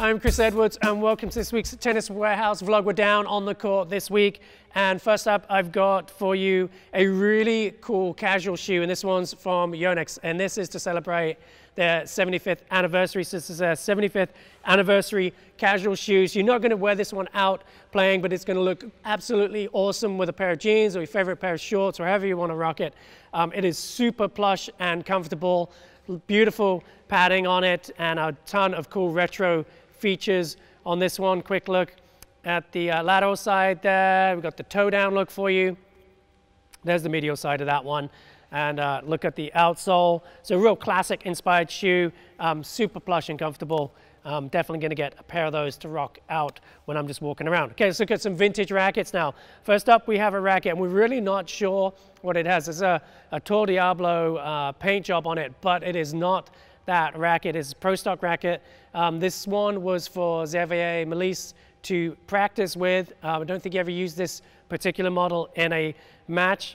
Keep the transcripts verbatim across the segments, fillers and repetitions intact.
I'm Chris Edwards and welcome to this week's Tennis Warehouse vlog. We're down on the court this week, and first up I've got for you a really cool casual shoe, and this one's from Yonex, and this is to celebrate their seventy-fifth anniversary. So this is their seventy-fifth anniversary casual shoes. You're not going to wear this one out playing, but it's going to look absolutely awesome with a pair of jeans or your favorite pair of shorts or however you want to rock it. Um, it is super plush and comfortable, beautiful padding on it, and a ton of cool retro features on this one. Quick look at the uh, lateral side there. We've got the toe down look for you. There's the medial side of that one. And uh, look at the outsole. So real classic inspired shoe, um, super plush and comfortable. Um, definitely going to get a pair of those to rock out when I'm just walking around. Okay, let's look at some vintage rackets now. First up, we have a racket, and we're really not sure what it has. It's a, a Tor Diablo uh, paint job on it, but it is not that racket. It's a Pro Stock racket. Um, this one was for Xavier Malisse to practice with. Uh, I don't think he ever used this particular model in a match,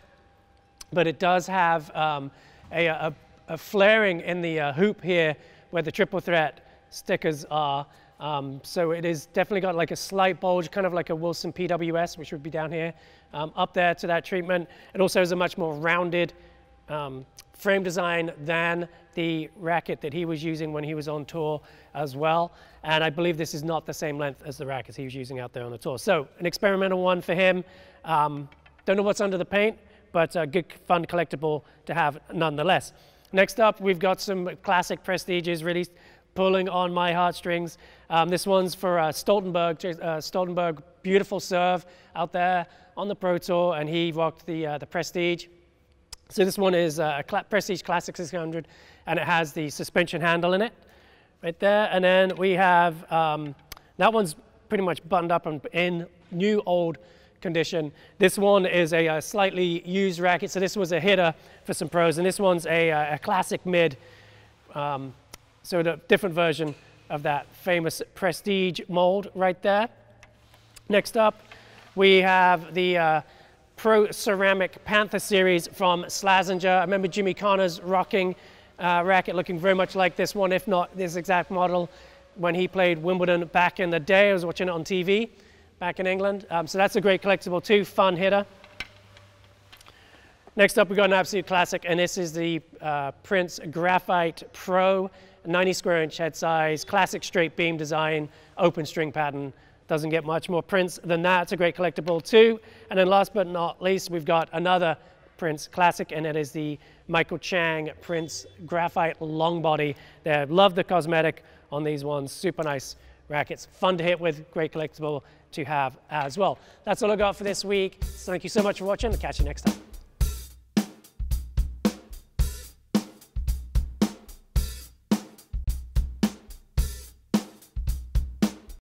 but it does have um, a, a, a flaring in the uh, hoop here where the triple threat stickers are. Um, so it is definitely got like a slight bulge, kind of like a Wilson P W S, which would be down here, um, up there to that treatment. It also has a much more rounded um, frame design than the racket that he was using when he was on tour as well. And I believe this is not the same length as the rackets he was using out there on the tour. So an experimental one for him. Um, don't know what's under the paint, but a good, fun collectible to have nonetheless. Next up, we've got some classic Prestiges really pulling on my heartstrings. Um, this one's for uh, Stoltenberg. Uh, Stoltenberg, beautiful serve out there on the Pro Tour, and he rocked the, uh, the Prestige. So this one is a Prestige Classic six hundred, and it has the suspension handle in it, right there. And then we have, um, that one's pretty much buttoned up and in new old condition. This one is a, a slightly used racket, so this was a hitter for some pros, and this one's a, a classic mid, um, so a different version of that famous Prestige mold right there. Next up, we have the uh, Pro Ceramic Panther series from Slazenger. I remember Jimmy Connors rocking a racket looking very much like this one, if not this exact model, when he played Wimbledon back in the day. I was watching it on T V back in England. Um, so that's a great collectible too, fun hitter. Next up, we've got an absolute classic, and this is the uh, Prince Graphite Pro, ninety square inch head size, classic straight beam design, open string pattern. Doesn't get much more Prince than that. It's a great collectible too. And then last but not least, we've got another Prince classic, and it is the Michael Chang Prince Graphite Long Body. They love the cosmetic on these ones. Super nice rackets. Fun to hit with, great collectible to have as well. That's all I got for this week. So thank you so much for watching. I'll catch you next time.